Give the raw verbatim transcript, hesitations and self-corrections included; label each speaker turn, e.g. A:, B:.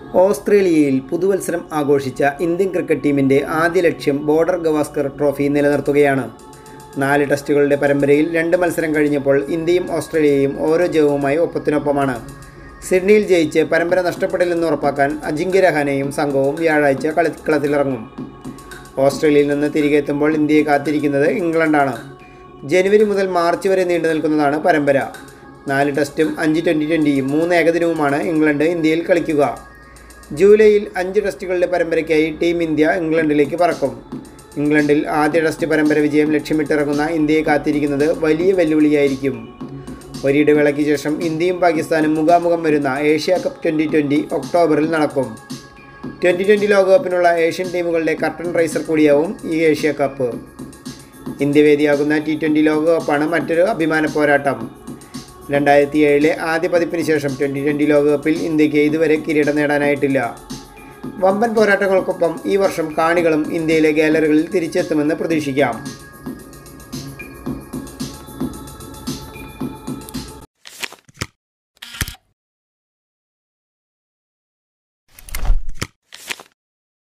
A: ഓസ്ട്രേലിയയിൽ പുതുവത്സരം ആഘോഷിച്ച Indian cricket ടീമിൻ്റെ ആദ്യ ലക്ഷ്യം ബോർഡർ ഗവാസ്കർ ട്രോഫി നിലനിർത്തുകയാണ്. നാല് ടെസ്റ്റുകളുടെ പരമ്പരയിൽ രണ്ട് മത്സരം കഴിഞ്ഞപ്പോൾ ഇന്ത്യയും ഓസ്ട്രേലിയയും ഓരോ ജയവുമായി ഒപ്പത്തിനൊപ്പമാണ്. സിഡ്നിയിൽ ജയിച്ച് പരമ്പര നഷ്ടപ്പെടില്ലെന്ന് ഉറപ്പാക്കാൻ അജിങ്ക്യ രഹാനെയും സംഘവും വ്യാഴാഴ്ച കളിക്കളത്തിലിറങ്ങും. ഓസ്ട്രേലിയയിൽ നിന്ന് തിരികെ എത്തുമ്പോൾ ഇന്ത്യയെ കാത്തിരിക്കുന്നത് ഇംഗ്ലണ്ടാണ്. ജനുവരി മുതൽ മാർച്ച് വരെ നീണ്ടു നിൽക്കുന്നതാണ് പരമ്പര. നാല് ടെസ്റ്റും അഞ്ച് ട്വൻ്റി ട്വൻ്റിയും മൂന്ന് ഏകദിനവുമാണ് ഇംഗ്ലണ്ട് ഇന്ത്യയിൽ കളിക്കുക. ജൂലൈയിൽ അഞ്ച് ടെസ്റ്റുകളുടെ പരമ്പരയ്ക്കായി ടീം ഇന്ത്യ ഇംഗ്ലണ്ടിലേക്ക് പറക്കും. ഇംഗ്ലണ്ടിൽ ആദ്യ ടെസ്റ്റ് പരമ്പര വിജയം ലക്ഷ്യമിട്ടിറങ്ങുന്ന ഇന്ത്യയെ കാത്തിരിക്കുന്നത് വലിയ വെല്ലുവിളിയായിരിക്കും. ഒരിടവേളയ്ക്ക് ശേഷം ഇന്ത്യയും പാകിസ്ഥാനും മുഖാമുഖം വരുന്ന ഏഷ്യ കപ്പ് ട്വൻ്റി ട്വൻ്റി ഒക്ടോബറിൽ നടക്കും. ട്വൻ്റി ട്വൻ്റി ലോകകപ്പിനുള്ള ഏഷ്യൻ ടീമുകളുടെ കർട്ടൻ റൈസർ കൂടിയാവും ഈ ഏഷ്യ കപ്പ്. ഇന്ത്യ വേദിയാകുന്ന ടി ട്വൻ്റി ലോകകപ്പാണ് മറ്റൊരു അഭിമാന പോരാട്ടം. രണ്ടായിരത്തി ഏഴിലെ ആദ്യ പതിപ്പിന് ശേഷം ട്വൻ്റി ട്വൻ്റി ലോകകപ്പിൽ ഇന്ത്യക്ക് ഇതുവരെ കിരീടം നേടാനായിട്ടില്ല. വമ്പൻ പോരാട്ടങ്ങൾക്കൊപ്പം ഈ വർഷം കാണികളും ഇന്ത്യയിലെ ഗാലറികളിൽ തിരിച്ചെത്തുമെന്ന് പ്രതീക്ഷിക്കാം.